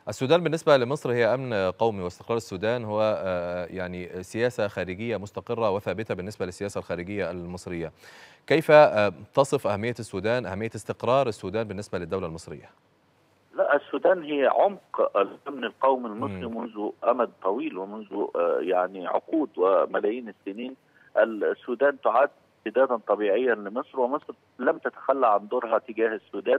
السودان بالنسبة لمصر هي أمن قومي، واستقرار السودان هو يعني سياسة خارجية مستقرة وثابتة بالنسبة للسياسة الخارجية المصرية. كيف تصف أهمية السودان، أهمية استقرار السودان بالنسبة للدولة المصرية؟ لا، السودان هي عمق الأمن القومي المصري مم. منذ أمد طويل، ومنذ يعني عقود وملايين السنين. السودان تعد امتدادا طبيعيا لمصر، ومصر لم تتخلى عن دورها تجاه السودان.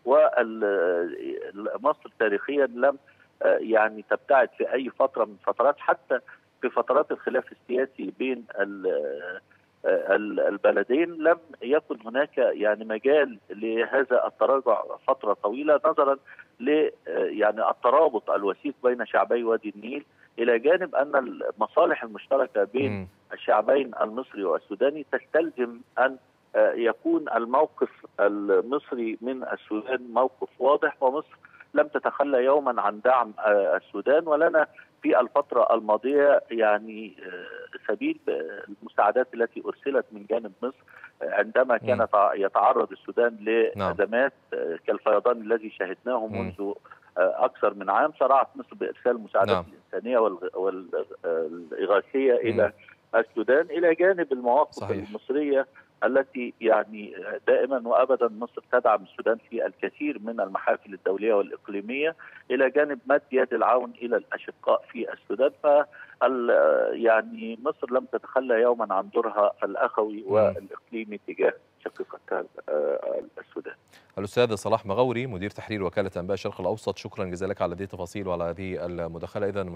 ومصر تاريخيا لم يعني تبتعد في أي فترة من فترات، حتى في فترات الخلاف السياسي بين البلدين لم يكن هناك يعني مجال لهذا التراجع فترة طويلة، نظرا ل يعني الترابط الوثيق بين شعبي وادي النيل، الى جانب ان المصالح المشتركه بين مم. الشعبين المصري والسوداني تستلزم ان يكون الموقف المصري من السودان موقف واضح. ومصر لم تتخلى يوما عن دعم السودان، ولنا في الفترة الماضية يعني سبيل المساعدات التي أرسلت من جانب مصر عندما مم. كان يتعرض السودان نعم. لأزمات كالفيضان الذي شهدناه مم. منذ أكثر من عام. سرعت مصر بإرسال المساعدات نعم. الإنسانية والإغاثية مم. إلى السودان، إلى جانب المواقف صحيح. المصرية التي يعني دائما وابدا مصر تدعم السودان في الكثير من المحافل الدوليه والاقليميه، الى جانب مد يد العون الى الاشقاء في السودان. يعني مصر لم تتخلى يوما عن دورها الاخوي مم. والاقليمي تجاه شقيقتها السودان. الأستاذ صلاح مغوري، مدير تحرير وكالة أنباء الشرق الأوسط، شكرا جزيلا لك على هذه التفاصيل وعلى هذه المداخلة. إذا